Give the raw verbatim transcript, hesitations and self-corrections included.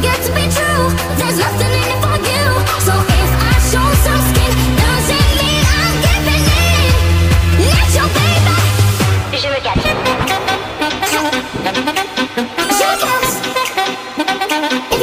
get to be true. There's nothing in it for you. So if I show some skin, doesn't mean I'm giving in. Let your baby. Je me casse. Je me casse.